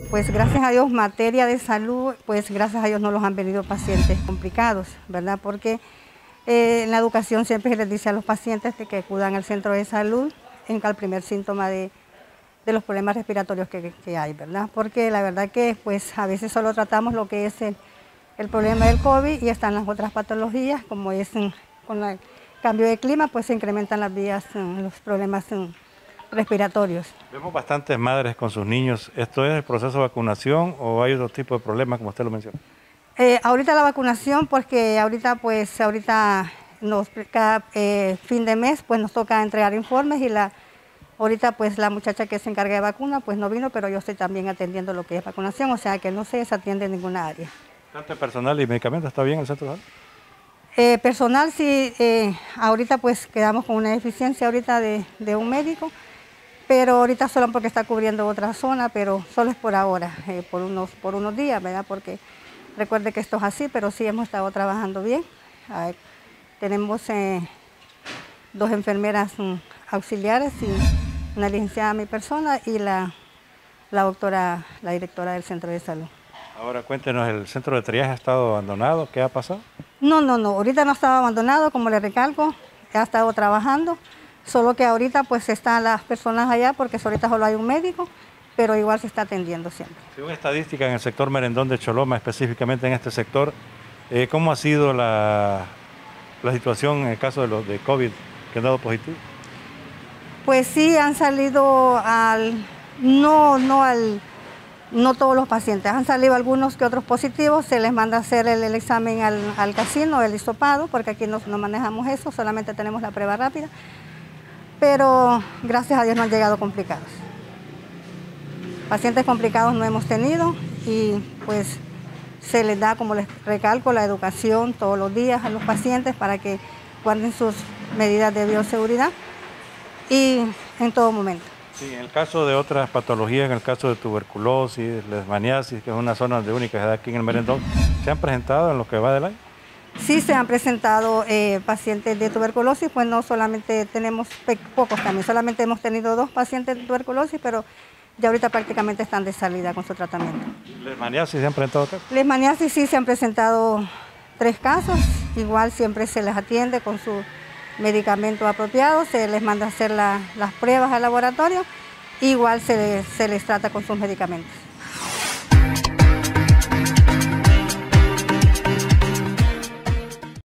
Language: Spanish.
Pues gracias a Dios, materia de salud, pues gracias a Dios no los han venido pacientes complicados, ¿verdad? Porque en la educación siempre se les dice a los pacientes que acudan al centro de salud en el primer síntoma de los problemas respiratorios que hay, ¿verdad? Porque la verdad que pues a veces solo tratamos lo que es el problema del COVID y están las otras patologías, como es con el cambio de clima, pues se incrementan las vías, los problemas respiratorios. Vemos bastantes madres con sus niños. ¿Esto es el proceso de vacunación o hay otro tipo de problemas como usted lo menciona? Ahorita la vacunación, porque ahorita cada fin de mes pues nos toca entregar informes y ahorita pues la muchacha que se encarga de vacuna pues no vino, pero yo estoy también atendiendo lo que es vacunación, o sea que no se desatiende en ninguna área. ¿Tanto personal y medicamentos está bien en el centro de salud? Personal sí, ahorita pues quedamos con una deficiencia ahorita de un médico, pero ahorita solo porque está cubriendo otra zona, pero solo es por ahora, por unos días, ¿verdad? Porque recuerde que esto es así, pero sí hemos estado trabajando bien. Tenemos 2 enfermeras auxiliares y una licenciada mi persona y la doctora, la directora del centro de salud. Ahora cuéntenos, ¿el centro de triaje ha estado abandonado? ¿Qué ha pasado? No, ahorita no ha estado abandonado, como le recalco, ha estado trabajando, solo que ahorita pues están las personas allá porque ahorita solo hay un médico, pero igual se está atendiendo siempre. Según estadística en el sector Merendón de Choloma, específicamente en este sector, ¿cómo ha sido la situación en el caso de los de COVID que han dado positivo? Pues sí, han salido no todos los pacientes, han salido algunos que otros positivos, se les manda a hacer el examen al casino, el hisopado, porque aquí no manejamos eso, solamente tenemos la prueba rápida, pero gracias a Dios no han llegado complicados. Pacientes complicados no hemos tenido y pues se les da, como les recalco, la educación todos los días a los pacientes para que guarden sus medidas de bioseguridad y en todo momento. Sí, en el caso de otras patologías, en el caso de tuberculosis, leishmaniasis, que es una zona de única edad aquí en el Merendón, ¿se han presentado en lo que va del año? Sí, se han presentado pacientes de tuberculosis, pues no solamente tenemos pocos también, solamente hemos tenido 2 pacientes de tuberculosis, pero ya ahorita prácticamente están de salida con su tratamiento. ¿Leishmaniasis se han presentado acá? Leishmaniasis sí se han presentado 3 casos, igual siempre se les atiende con su medicamento apropiado, se les manda a hacer las pruebas al laboratorio, igual se les trata con sus medicamentos.